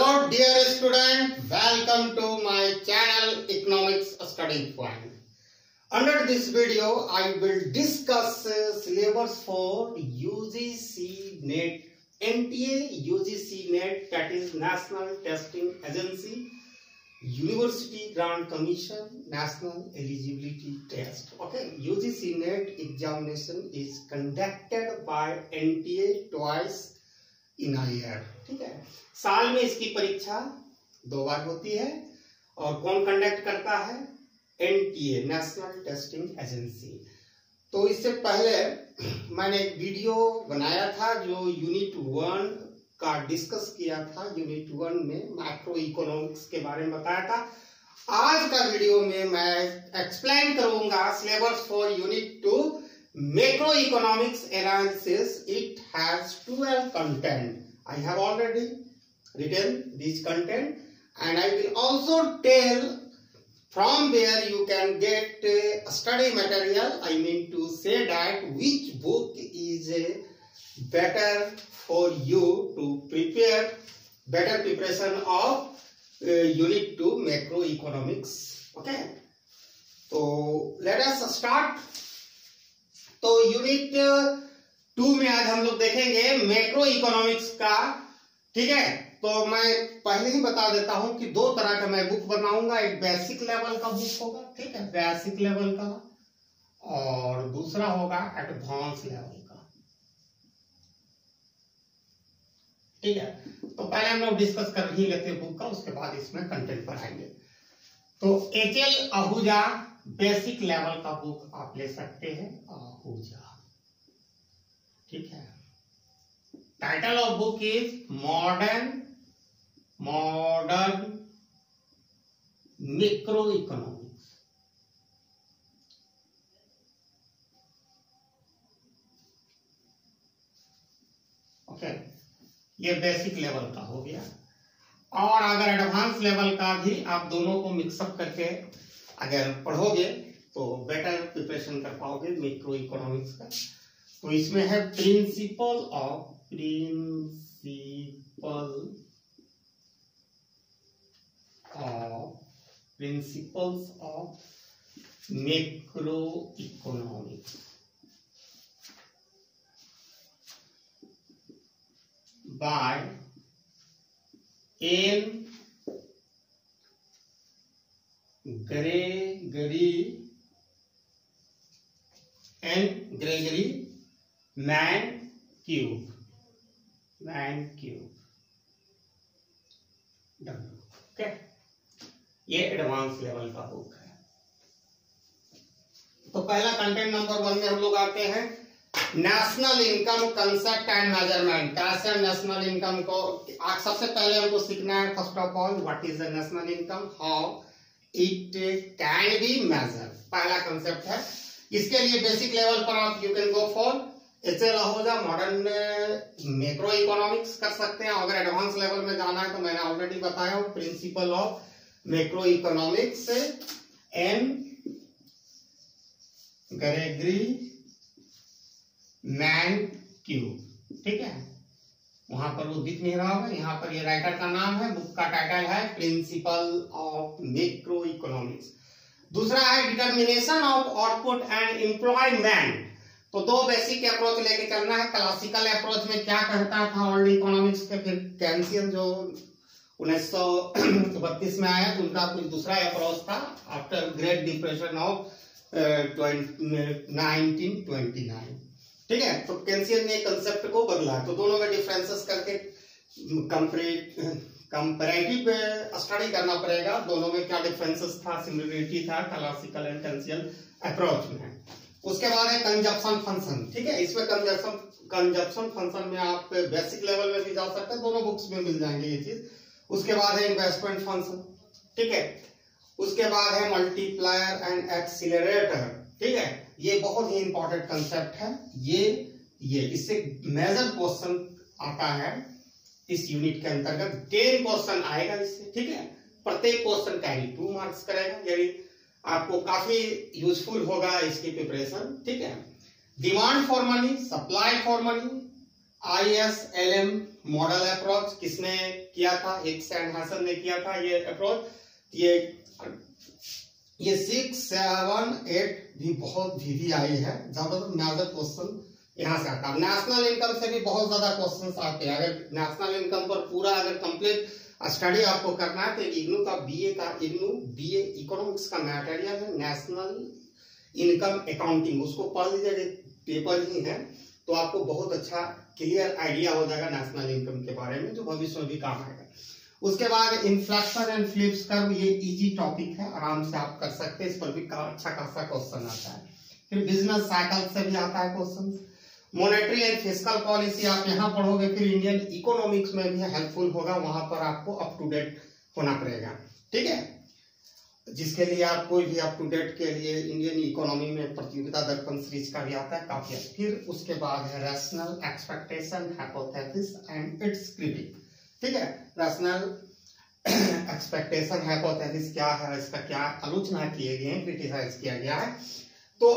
Hello dear student, welcome to my channel Economics Study Point. Under this video, I will discuss syllabus for UGC NET, NTA UGC NET, that is National Testing Agency, University Grant Commission, National Eligibility Test. Okay, UGC NET examination is conducted by NTA twice in a year. ठीक है, साल में इसकी परीक्षा 2 बार होती है और कौन कंडक्ट करता है? NTA, national testing agency. तो इससे पहले मैंने एक वीडियो बनाया था जो यूनिट 1 का डिस्कस किया था। यूनिट 1 में मैक्रो इकोनॉमिक्स के बारे में बताया था। आज का वीडियो में मैं एक्सप्लेन करूंगा syllabus for unit 2 macro economics analysis. It has 12 content. I have already written this content and I will also tell from where you can get study material. I mean to say that which book is better for you to prepare better preparation of unit 2 macroeconomics. Okay, so let us start. तो unit 2 में आज हम लोग देखेंगे macro economics का। ठीक है, तो मैं पहले ही बता देता हूं कि 2 तरह का मैं बुक बनाऊंगा। एक बेसिक लेवल का बुक होगा, ठीक है, बेसिक लेवल का, और दूसरा होगा एडवांस लेवल का। ठीक है, तो पहले हम लोग डिस्कस कर ही लेते हैं बुक का, उसके बाद इसमें कंटेंट पढ़ाएंगे। तो HL आहूजा बेसिक लेवल का बुक आप ले सकते हैं, आहूजा। ठीक है, title of book is modern macro economics. Okay, ये बेसिक लेवल का हो गया। और अगर एडवांस लेवल का भी आप दोनों को मिक्सअप करके अगर पढ़ोगे तो बेटर प्रिपरेशन कर पाओगे मैक्रो इकोनॉमिक्स का। तो इसमें है principle of principles of macro economics by N Gregory Mankiw. Okay, ये एडवांस लेवल का बुक है। तो पहला कंटेंट नंबर 1 में हम लोग आते हैं national income concept and measurement. कैसे नेशनल इनकम को सबसे पहले हमको सीखना है। First of all, what is the national income, how it can be measure, पहला कंसेप्ट है। इसके लिए बेसिक लेवल पर आप you can go for HL Ahuja modern macro economics कर सकते हैं। अगर एडवांस लेवल में जाना है तो मैंने ऑलरेडी बताया principle of macro economics N Gregory Mankiw. ठीक है, वहां पर वो दिख नहीं रहा होगा, यहाँ पर ये राइटर का नाम है, बुक का टाइटल है प्रिंसिपल ऑफ मैक्रो इकोनॉमिक्स। दूसरा है determination of output and employment. तो 2 बेसिक अप्रोच लेके चलना है। क्लासिकल अप्रोच में क्या कहता था ओल्ड इकोनॉमिक्स के, फिर केंसियन जो 1932 में आया तो उनका कुछ दूसरा अप्रोच था आफ्टर ग्रेट डिप्रेशन ऑफ 1929। ठीक है, तो केंसियन ने कंसेप्ट को बदला। तो दोनों में डिफरेंसेस करके कंपैरेटिव स्टडी करना पड़ेगा। दोनों में क्या डिफरेंसेस था, सिमिलरिटी था क्लासिकल एंड केंसियन अप्रोच में। उसके बाद है कंजप्शन फंक्शन। ठीक है, इसमें कंजप्शन फंक्शन में आप बेसिक लेवल में भी जा सकते हैं, दोनों बुक्स में मिल जाएंगे ये चीज। उसके बाद है इन्वेस्टमेंट फंक्शन। ठीक है, उसके बाद है मल्टीप्लायर एंड एक्सीलरेटर। ठीक है, ये बहुत ही इंपॉर्टेंट कंसेप्ट है। ये इससे मेजर क्वेश्चन आता है इस यूनिट के अंतर्गत। 10 क्वेश्चन आएगा इससे। ठीक है, प्रत्येक क्वेश्चन कैरी 2 मार्क्स करेगा, यानी आपको काफी यूजफुल होगा इसकी प्रिपरेशन। ठीक है, demand for money, supply for money, ISLM model approach किसने किया था? हिग्स एंड हैसन ने किया था ये अप्रोच। ये 6, 7, 8 भी बहुत VVI है, ज्यादातर मेजर क्वेश्चन यहाँ से आता है। नेशनल इनकम से भी बहुत ज्यादा क्वेश्चंस आते हैं। अगर नेशनल इनकम पर पूरा अगर कंप्लीट स्टडी आपको करना है तो इग्नू का BA इकोनॉमिक्स का मटेरियल है, नेशनल इनकम अकाउंटिंग, उसको पढ़ लीजिए, पेपर ही है, तो आपको बहुत अच्छा क्लियर आइडिया हो जाएगा नेशनल इनकम के बारे में, जो भविष्य में भी काम आएगा। उसके बाद इन्फ्लेक्शन एंड फ्लिप्स कर्व, ये इजी टॉपिक है, आराम से आप कर सकते हैं, इस पर भी अच्छा खासा क्वेश्चन आता है। फिर बिजनेस साइकिल से भी आता है question. Monetary and fiscal policy आप यहाँ पढ़ोगे, फिर इंडियन इकोनॉमिक्स में भी हेल्पफुल होगा, वहां पर आपको अप टू डेट होना पड़ेगा, ठीक है। जिसके लिए आप कोई भी अप टू डेट के लिए इंडियन इकोनॉमी में प्रतियोगिता दर्पण सीरीज का भी आता है काफी। फिर उसके बाद है rational expectation, hypothesis and its critique, ठीक है। रैशनल एक्सपेक्टेशन हाइपोथेसिस क्या है, इसका क्या आलोचना किए गए हैं, क्रिटिसाइज किया गया है। तो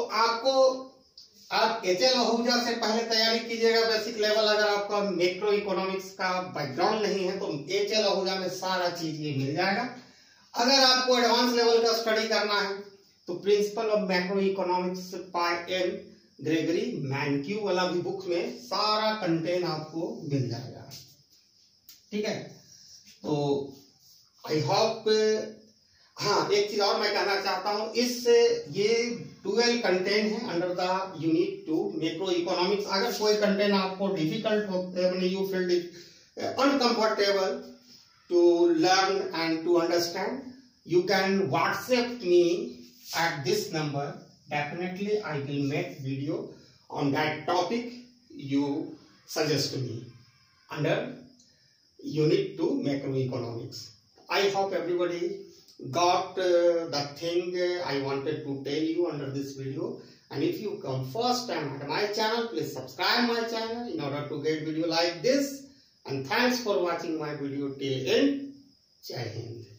आप HL आहूजा से पहले तैयारी कीजिएगा बेसिक लेवल। अगर आपका मैक्रो इकोनॉमिक्स का बैकग्राउंड नहीं है तो HL आहूजा में सारा चीज ये मिल जाएगा। अगर आपको एडवांस लेवल का स्टडी करना है तो principle of macro economics by L Gregory Mankiw वाला भी बुक में सारा कंटेंट आपको मिल जाएगा, ठीक है। तो आई होप, हाँ एक चीज और मैं कहना चाहता हूं, इस ये 12 कंटेंट है under the unit 2 macro economics. अगर कोई कंटेंट आपको डिफिकल्ट होते हैं, you feel uncomfortable to learn and to understand, you can WhatsApp me at this number. Definitely I will make video on that topic you suggest to me under unit 2 macroeconomics. I hope everybody got the thing I wanted to tell you under this video. And if you come first time at my channel, please subscribe my channel in order to get video like this. And thanks for watching my video till end. Jai Hind.